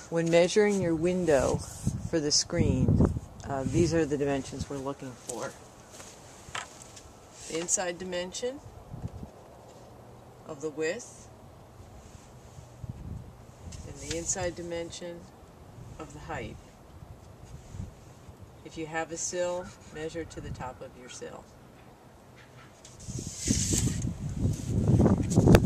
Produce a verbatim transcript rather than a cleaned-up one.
When measuring your window for the screen, uh, these are the dimensions we're looking for. The inside dimension of the width and the inside dimension of the height. If you have a sill, measure to the top of your sill.